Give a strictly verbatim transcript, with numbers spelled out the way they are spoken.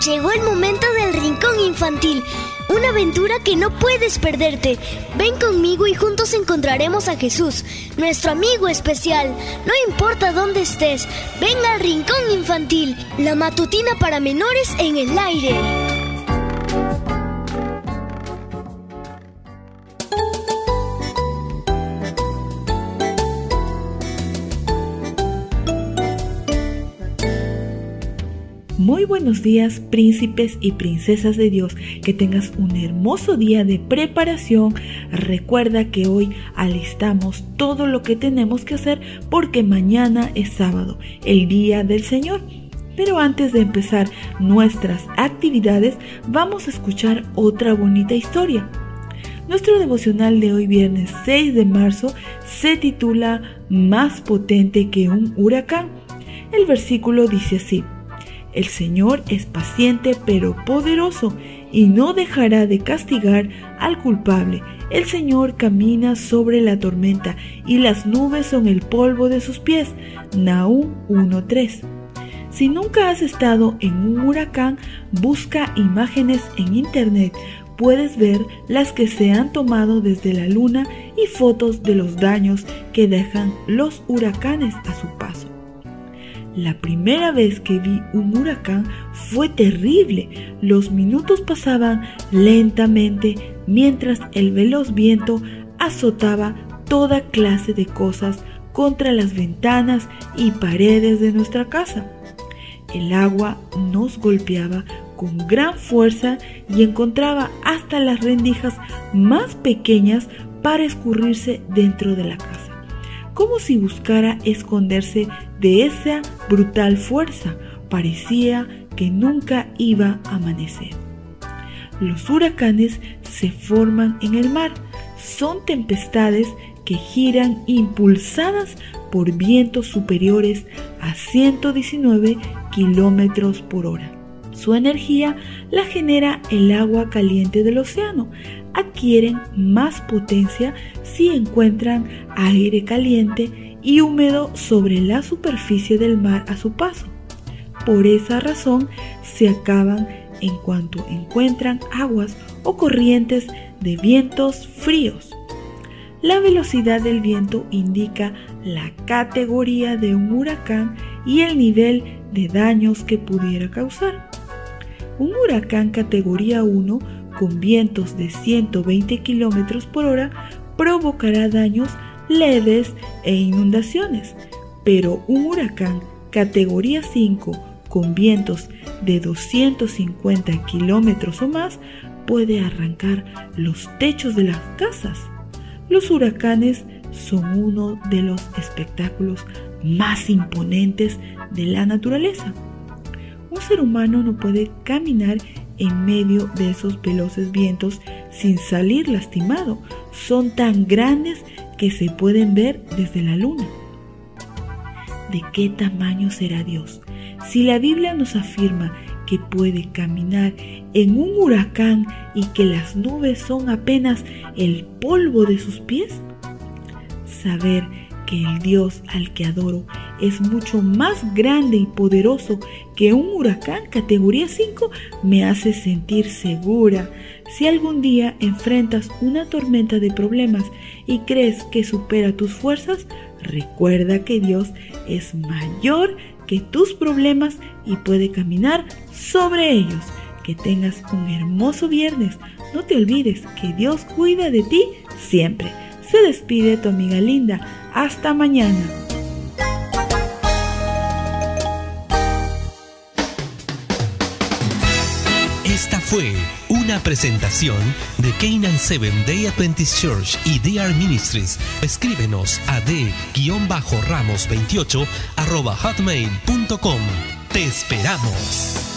Llegó el momento del Rincón Infantil, una aventura que no puedes perderte. Ven conmigo y juntos encontraremos a Jesús, nuestro amigo especial. No importa dónde estés, ven al Rincón Infantil, la matutina para menores en el aire. Muy buenos días, príncipes y princesas de Dios. Que tengas un hermoso día de preparación. Recuerda que hoy alistamos todo lo que tenemos que hacer porque mañana es sábado, el día del Señor. Pero antes de empezar nuestras actividades, vamos a escuchar otra bonita historia. Nuestro devocional de hoy, viernes seis de marzo, se titula Más potente que un huracán. El versículo dice así: El Señor es paciente pero poderoso y no dejará de castigar al culpable. El Señor camina sobre la tormenta y las nubes son el polvo de sus pies. Nahum uno tres. Si nunca has estado en un huracán, busca imágenes en internet. Puedes ver las que se han tomado desde la luna y fotos de los daños que dejan los huracanes a su paso. La primera vez que vi un huracán fue terrible. Los minutos pasaban lentamente mientras el veloz viento azotaba toda clase de cosas contra las ventanas y paredes de nuestra casa. El agua nos golpeaba con gran fuerza y encontraba hasta las rendijas más pequeñas para escurrirse dentro de la casa, como si buscara esconderse de esa brutal fuerza. Parecía que nunca iba a amanecer. Los huracanes se forman en el mar. Son tempestades que giran impulsadas por vientos superiores a ciento diecinueve kilómetros por hora. Su energía la genera el agua caliente del océano. Adquieren más potencia si encuentran aire caliente y húmedo sobre la superficie del mar a su paso. Por esa razón se acaban en cuanto encuentran aguas o corrientes de vientos fríos. La velocidad del viento indica la categoría de un huracán y el nivel de daños que pudiera causar. Un huracán categoría uno con vientos de ciento veinte kilómetros por hora provocará daños leves e inundaciones, pero un huracán categoría cinco con vientos de doscientos cincuenta kilómetros o más puede arrancar los techos de las casas. Los huracanes son uno de los espectáculos más imponentes de la naturaleza. Un ser humano no puede caminar en medio de esos veloces vientos sin salir lastimado. Son tan grandes que se pueden ver desde la luna. ¿De qué tamaño será Dios? Si la Biblia nos afirma que puede caminar en un huracán y que las nubes son apenas el polvo de sus pies, saber que el Dios al que adoro es mucho más grande y poderoso que un huracán categoría cinco me hace sentir segura. Si algún día enfrentas una tormenta de problemas y crees que supera tus fuerzas, recuerda que Dios es mayor que tus problemas y puede caminar sobre ellos. Que tengas un hermoso viernes. No te olvides que Dios cuida de ti siempre. Se despide tu amiga linda. Hasta mañana. Esta fue una presentación de Canaan Seventh Day Adventist Church y D R Ministries. Escríbenos a d ramos veintiocho arroba hotmail punto com. Te esperamos.